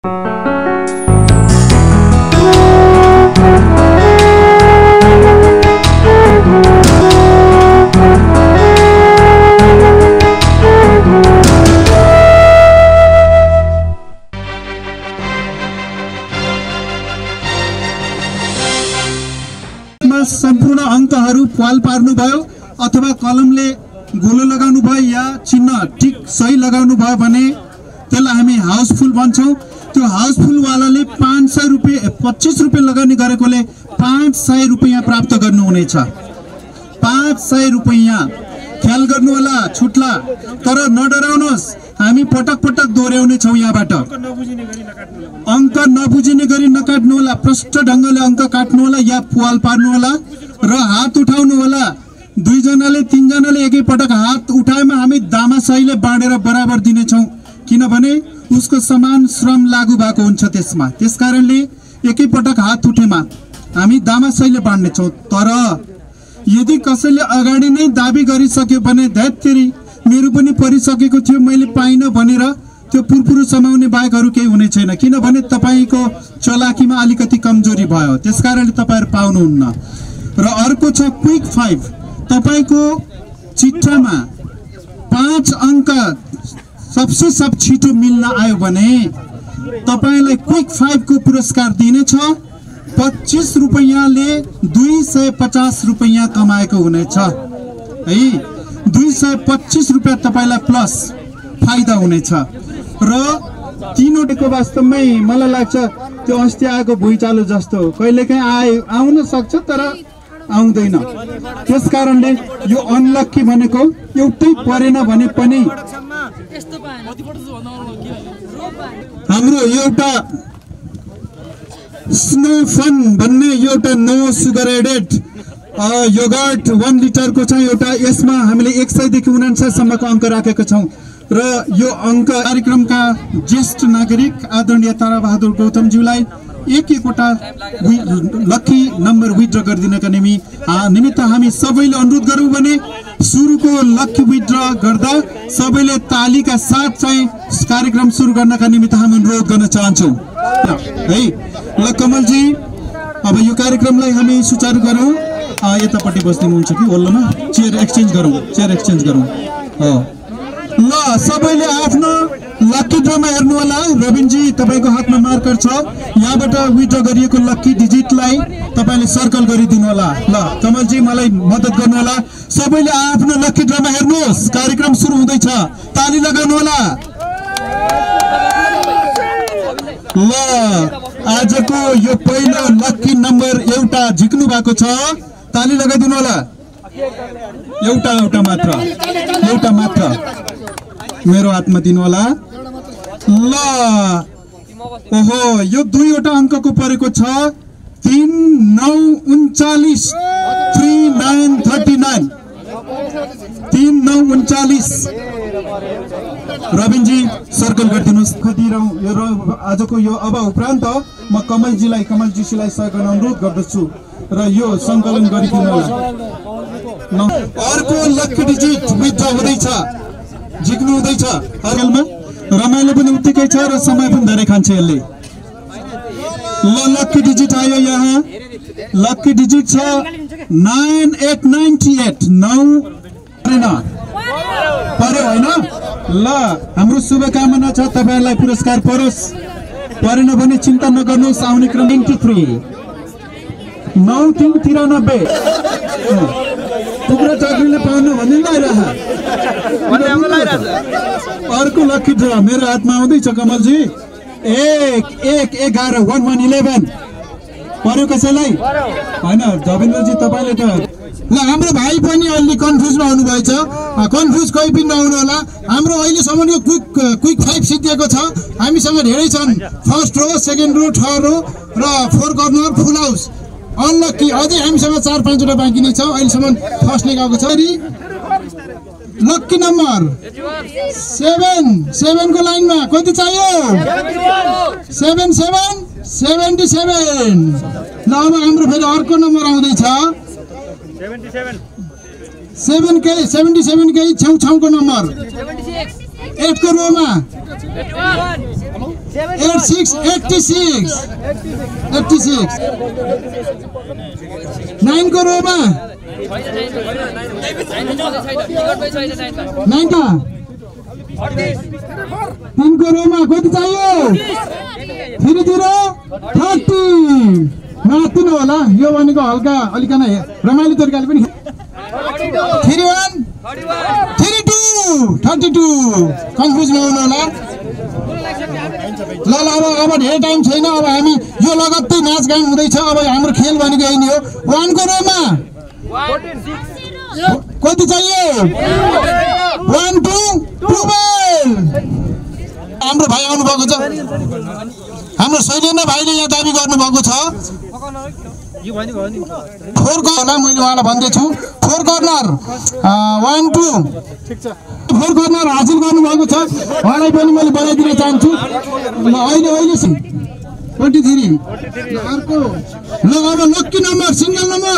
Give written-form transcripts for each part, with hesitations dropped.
सम्पूर्ण अंकहरू पाल पार्नु भयो अथवा कलमले गोलो लगाउनु भयो या चिन्ह टिक सही लगाउनु भयो भने त्यसलाई हामी हाउसफुल भन्छौं। त्यो हाउसफुल वालाले 500 रुपैयाँ 25 रुपैयाँ लगानी गरेकोले 500 रुपैयाँ प्राप्त गर्नुहुनेछ। 500 रुपैयाँ ख्याल गर्नु होला छुट्ला, तर नडराउनुहोस्, हामी पटक पटक दोहोर्याउने छौं। यहाँबाट अंक नबुझिने गरी नकाट्नु होला, प्रष्ट ढंगले अंक काट्नु होला या पाल पार्नु होला र हात उठाउनु होला। दुई जनाले तीन जनाले एकै पटक हात उठाएमा हामी दामासाहीले बाँडेर बराबर दिने छौं, किनभने उसको समान श्रम लागू भएको हुन्छ त्यसमा। त्यसकारणले एकै पटक हात उठेमा हामी दामासाहीले बाँड्ने छौं। तर यदि कसैले अगाडि नै दाबी गरिसक्यो भने दैत्यरी मेरो पनि परिसकेको थियो मैले पाइन भनेर त्यो पुरपुरु समाउने बाहेकहरु केही हुने छैन, किनभने तपाईको चलाकीमा अलिकति कमजोरी भयो, त्यसकारणले तपाईहरु पाउनुहुन्न। र अर्को छ क्विक 5। तपाईको चिट्ठामा 5 अंक सबसे सब छिटो मिल्न आयो भने तपाईलाई क्विक 5 को पुरस्कार दिनेछ। 25 रुपैयाँले 250 रुपैयाँ कमाएको हुनेछ है। 225 रुपैयाँ तपाईलाई प्लस फाइदा हुनेछ। र तीनवटाको वास्तवमै मलाई लाग्छ त्यो अस्ति आएको भुइँचालो जस्तो कहिलेकाहीँ आउन सक्छ तर आउँदैन। त्यसकारणले यो अनलक्की भनेको एउटै परेन भने पनि हाम्रो एउटा स्नो फन भन्ने एउटा नो सुगर एडेड योगर्ट 1 लिटरको छ एउटा। यसमा हामीले 100 देखि 49 सम्मको अंक राखेका छौं र यो अंक कार्यक्रमका ज्येष्ठ नागरिक आदरणीय ताराबहादुर गौतमज्यूलाई एक-एकवटा लकी नम्बर विथड्र गरिदिनका निमित्त हामी सबैले अनुरोध गरौँ भने सुरुको लकी विथड्र गर्दा सबैले तालीका साथ चाहिँ कार्यक्रम सुरु गर्नका निमित्त हामी अनुरोध गर्न चाहन्छौं है। ल कमलजी, अब यो कार्यक्रमलाई हामी सुचारू गरौँ। यतापट्टि बस्दिनुहुन्छ कि वल्लोमा चेयर एक्सचेन्ज गरौँ हो। ल सबैले आफ्नो लकी ड्रमा हेर्नु होला। रविनजी तपाईको हातमा मार्कर छ, यहाँबाट विथड्र गरिएको लकी डिजिटलाई तपाईले सर्कल गरिदिनु होला। ल कमलजी मलाई मद्दत गर्नु होला। सबैले आफ्नो लकी ड्रमा हेर्नुहोस्, कार्यक्रम सुरु हुँदैछ, ताली लगाउनु होला। ल आजको यो पहिलो लकी नम्बर एउटा झिक्नु भएको छ, ताली लगाइदिनु होला। एउटा मात्र मेरो हातमा दिनु होला। ल ओहो, यो दुईवटा अंकको परेको छ 3939 3939 3939। रविनजी सर्कल गरिदिनुहोस्। आजको यो अब उपरान्त म कमलजीलाई सहयोग गर्न अनुरोध गर्दछु र यो संकलन गरिदिनु होला। अर्को लकी डिजिट विथड्र हुँदैछ, झिक्नु हुँदैछ। अर्कोमा रमाइलो पनि उत्तिकै छ र समय पनि धेरै खान्छ यसले। ल लकी डिजिट आयो यहाँ। लकी डिजिट छ 9898 9 पर्यो हैन। ल हाम्रो शुभकामना छ तपाईहरुलाई पुरस्कार परोस्, परेन भने चिन्ता नगर्नुहोस्। आउने क्रम 93 9393 टुक्रा चाकरीले पाउनु भन्ने अर्को लकी ड्र मेरो हातमा आउँदैछ कमलजी। 11111 पर्यो कसैलाई हैन। जबिन्द्रजी तपाईले त ल हाम्रो भाइ पनि अलि कन्फ्युजमा हुनु भएछ, कन्फ्युज कोही पनि नहुनु होला। हाम्रो अहिलेसम्मको क्विक 5 सिद्धिएको छ। हामीसँग धेरै छन्, first row, second row, third row र 4 कर्नर फुल हाउस। अनलकी अझै हामीसँग 4-5 वटा बाँकी नै छ। अहिलेसम्म फर्स्ट नै गएको छ। लकी नम्बर 7 को लाइनमा कति चाहियो? 77। ल अब हाम्रो फेरि अर्को नम्बर आउँदैछ 77 कै छेउछाउको नम्बर 8 को रोमा 9 को रोमा 9 का 3 को रोमा कति चाहियो 30 माथिन होला यो भनेको हल्का अलिकन रमाइलो तरिकाले पनि 31 32 कन्फ्युज नहुनु होला ल अब धेरै टाइम छैन अब हामी यो लगत्तै नाचगान हुँदैछ अब हाम्रो खेल भनेको यही नै हो 1 को रोमा कति चाहियो 1 2 12 हाम्रो भाइ आउनु भएको छ हाम्रो शैलेन्द्र भाइले यहाँ दाबी गर्नु भएको छ 4 को होला मैले उहाँलाई भन्दैछु 4 कर्नर 1 2 4 कर्नर हासिल गर्नु भएको छ उहाँलाई पनि मैले बधाई दिन चाहन्छु ल अहिले 23 अर्को ल अब लक्की नम्बर सिंगल नम्बर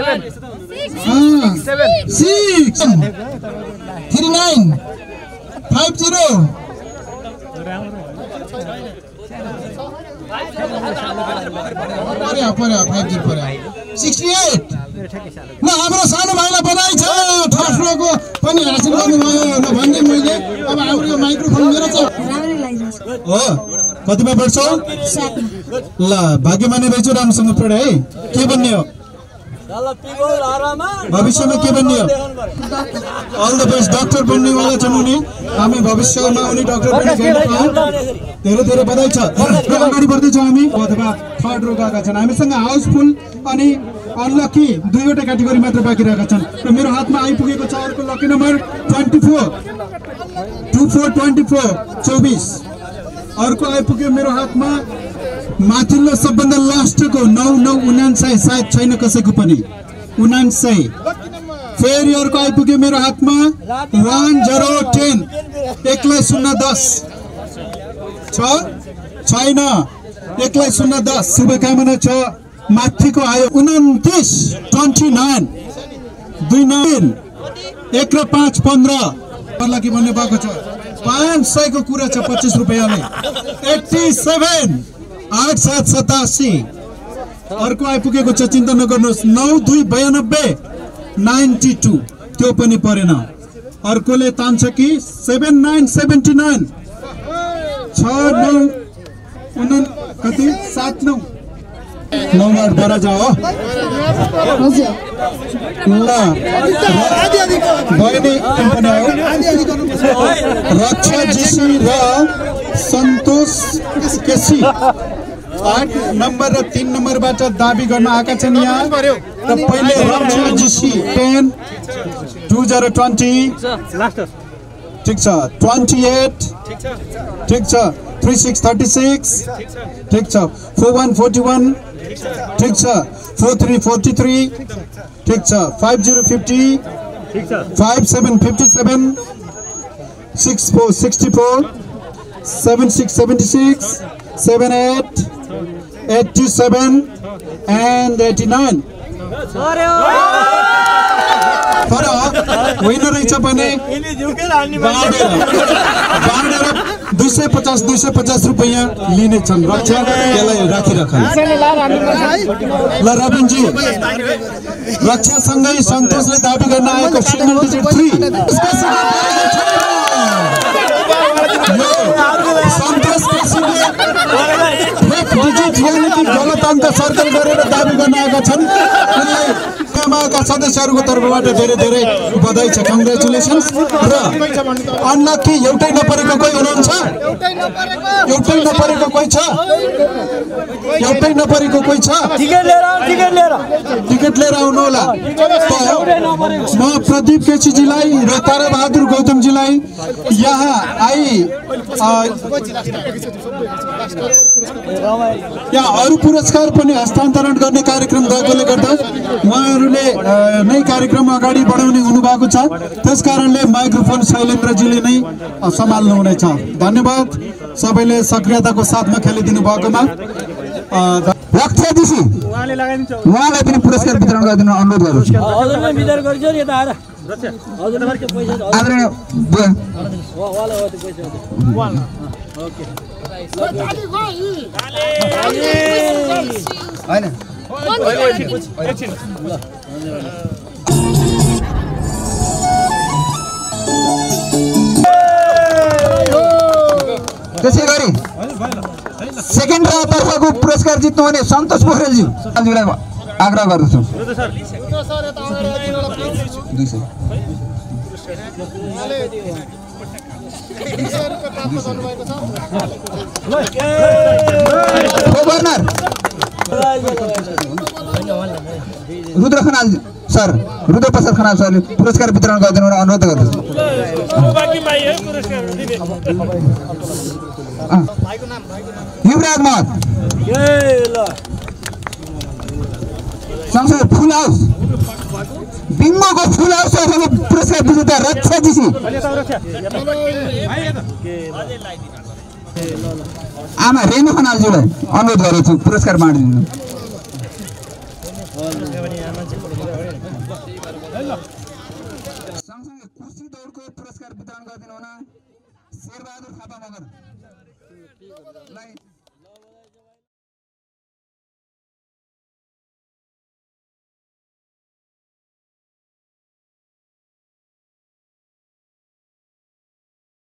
6 39 50 68 ल हाम्रो सानो भाइलाई बधाई छ फर्स्ट रोको पनि हासिल गर्नुभयो ल भन्दै मैले अब हाम्रो यो माइक्रोफोन मेरो छ हो कतिमा पढ्छौ ल भाग्यमानी रहेछ राम्रोसँग पढ है के भन्ने हो भविष्यमा के बन्ने हो अल द बेस्ट डाक्टर बन्नेवाला छन् उनी हामी भविष्यमा उनी डाक्टर बन्ने धेरै धेरै बधाई छ अगाडि बढ्दैछौँ हामी अथवा थर्ड रो गएका छन् हामीसँग हाउसफुल अनि अनलकी दुईवटा क्याटेगोरी मात्र बाँकी रहेका छन् र मेरो हातमा आइपुगेको छ अर्को लकी नम्बर 24 अर्को आइपुग्यो मेरो हातमा माथिल्लो सबभन्दा लास्टको 9999 सायद छैन कसैको पनि 99 फेरि अर्को आइपुग्यो मेरो हातमा 1010 एकलाई 010 छैन एकलाई 010 शुभकामना छ माथिको आयो 29 29 29 1 र 5 15 पर्लाकी भन्ने भएको छ 500 को कुरा छ 25 रुपैयाँले 87 8787 अर्को आइपुगेको छ चिन्ता नगर्नुहोस् 9292 92 त्यो पनि परेन अर्कोले तान्छ कि 7979 69 कति 79 9 बरा जाओ ल बहिनी पनि आयो रक्षा जीसी र सन्तोष केसी 8 नम्बर र 3 नम्बरबाट दाबी गर्न आएका छन् यहाँ र पहिले रक्षा जीसी 10 2020 ठीक छ 28 ठीक छ 3636 ठीक छ 4141 ठीक छ 4343 ठीक छ 5050 ठीक छ 5757 6464 7676 78 87 and 89 विनर रहेछ भने 250 रुपैयाँ लिने छन् रक्षा त्यसलाई राखिराखन् ल रविनजी रक्षासँगै सन्तोषले दाबी गर्न आएको सिंगल डिजिट 3 सन्तोष केसीले गलत अङ्क सर्कल गरेर दाबी गर्न आएका छन् उनलाई का सदस्यहरूको तर्फबाट धेरै धेरै बधाई छ कङ्ग्रेचुलेसन्स र अनलकी एउटै नपरेको कोही हुनुहुन्छ एउटै नपरेको कोही छ टिकट लिएर आउनु होला म प्रदीप केसीजीलाई र ताराबहादुर गौतमजीलाई यहाँ अरू पुरस्कार पनि हस्तान्तरण गर्ने कार्यक्रम भएकोले गर्दा उहाँहरूले नै कार्यक्रम अगाडि बढाउने हुनुभएको छ त्यसकारणले माइक्रोफोन शैलेन्द्रजीले नै सम्हाल्नु हुनेछ धन्यवाद सबैले सक्रियताको साथमा खेलिदिनु भएकोमा रक्षाजीसी उहाँलाई पनि पुरस्कार वितरण गरिदिन अनुरोध गर्छु त्यसै गरी सेकेन्ड तर्फको पुरस्कार जित्नुहुने सन्तोष पोखरेलज्यूलाई आग्रह गर्दछु। गभर्नर रुद्र खनाल सर, रुद्र प्रसाद खनाल सरले पुरस्कार वितरण गरिदिनु अनुरोध गर्दछु। युवराज महत सँगसँगै फुल हाउस बिङ्गोको फुल हाउस पुरस्कार विजेता रक्षा जीसी आमा रेणु खनालज्यूलाई अनुरोध गरेको छु पुरस्कार बाँडिदिनु। सँगसँगै कुर्सी दौडको पुरस्कार वितरण गरिदिनु हुन शेरबहादुर थापा मगरलाई